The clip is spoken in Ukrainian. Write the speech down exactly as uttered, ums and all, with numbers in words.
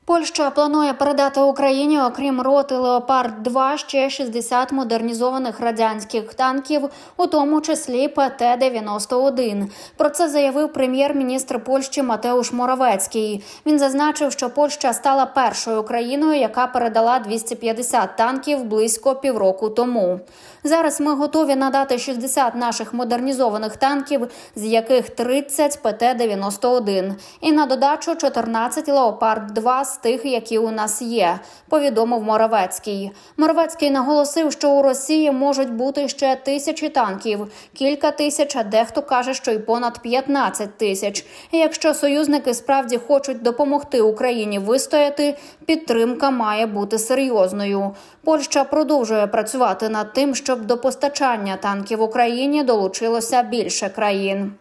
Польща планує передати Україні, окрім роти «Леопард-два», ще шістдесят модернізованих радянських танків, у тому числі Пе Те дев'яносто один. Про це заявив прем'єр-міністр Польщі Матеуш Моравецький. Він зазначив, що Польща стала першою країною, яка передала двісті п'ятдесят танків близько півроку тому. Зараз ми готові надати шістдесят наших модернізованих танків, з яких тридцять Пе Те дев'яносто один. І на додачу чотирнадцять «Леопард-два» з тих, які у нас є, повідомив Моравецький. Моравецький наголосив, що у Росії можуть бути ще тисячі танків, кілька тисяч, а дехто каже, що й понад п'ятнадцять тисяч. І якщо союзники справді хочуть допомогти Україні вистояти, підтримка має бути серйозною. Польща продовжує працювати над тим, щоб до постачання танків Україні долучилося більше країн.